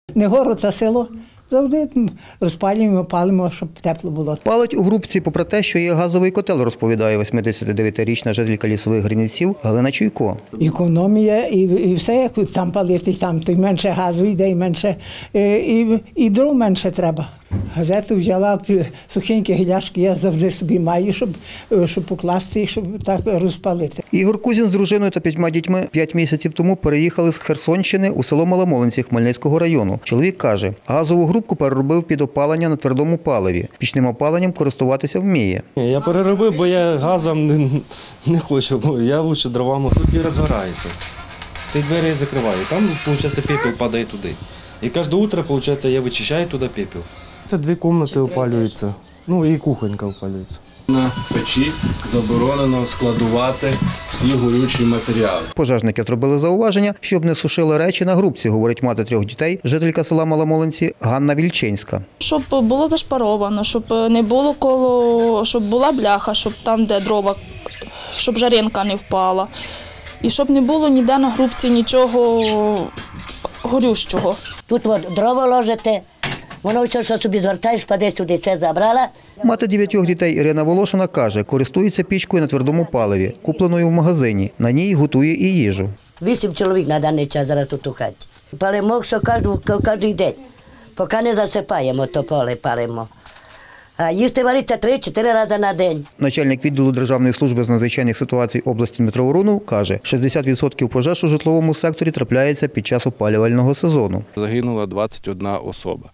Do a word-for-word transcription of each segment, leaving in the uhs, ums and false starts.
Не город, а село. Завжди розпалюємо, палимо, щоб тепло було. Палить у грубці, попри те, що є газовий котел, розповідає восьмидесятидевитирічна жителька Лісових Гринівців Галина Чуйко. Економія і, і все, як там палити, там то й менше газу йде, і менше, і, і дров менше треба. Газету взяла, сухенькі гіляшки я завжди собі маю, щоб, щоб покласти, щоб так розпалити. Ігор Кузін з дружиною та п'ятьма дітьми п'ять місяців тому переїхали з Херсонщини у село Маломолинці Хмельницького району. Чоловік каже, газову грубку переробив під опалення на твердому паливі. Пічним опаленням користуватися вміє. Я переробив, бо я газом не, не хочу, я краще дровами. Тут і розгорається. Ці двері я закриваю, там, виходить, пепел падає туди. І кожне утро, виходить, я вичищаю туди пепел. Це дві кімнати опалюються, ну і кухонька опалюється. На печі заборонено складувати всі горючі матеріали. Пожежники зробили зауваження, щоб не сушили речі на грубці, говорить мати трьох дітей, жителька села Маломолинці Ганна Вільчинська. Щоб було зашпаровано, щоб не було коло, щоб була бляха, щоб там, де дрова, щоб жаринка не впала. І щоб не було ніде на грубці нічого горючого. Тут от дрова ложите, воно все, що собі звертаєш, паде сюди, це забрала. Мати дев'ятьох дітей Ірина Волошина каже, користується пічкою на твердому паливі, купленою в магазині. На ній готує і їжу. Вісім чоловік на даний час зараз тут у хаті. Палимо, що кожен день, поки не засипаємо, то поле палимо. А їсти вариться три-чотири рази на день. Начальник відділу Державної служби з надзвичайних ситуацій області Дмитро Урунов каже, шістдесят відсотків пожеж у житловому секторі трапляється під час опалювального сезону. Загинула двадцять одна особа.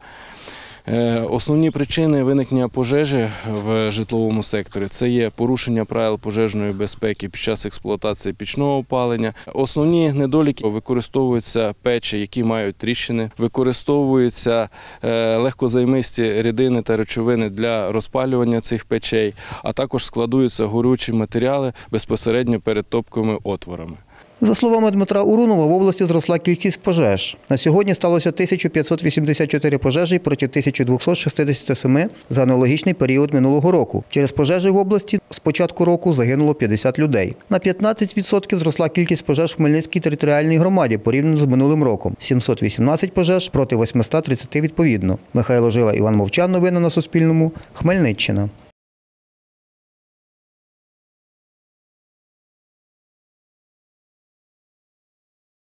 Основні причини виникнення пожежі в житловому секторі – це є порушення правил пожежної безпеки під час експлуатації пічного опалення. Основні недоліки – використовуються печі, які мають тріщини, використовуються легкозаймисті рідини та речовини для розпалювання цих печей, а також складуються горючі матеріали безпосередньо перед топковими отворами. За словами Дмитра Урунова, в області зросла кількість пожеж. На сьогодні сталося тисяча п'ятсот вісімдесят чотири пожежі проти тисяча двісті шістдесят сім за аналогічний період минулого року. Через пожежі в області з початку року загинуло п'ятдесят людей. На п'ятнадцять відсотків зросла кількість пожеж в Хмельницькій територіальній громаді порівняно з минулим роком – сімсот вісімнадцять пожеж проти восьмисот тридцяти відповідно. Михайло Жила, Іван Мовчан. Новини на Суспільному. Хмельниччина.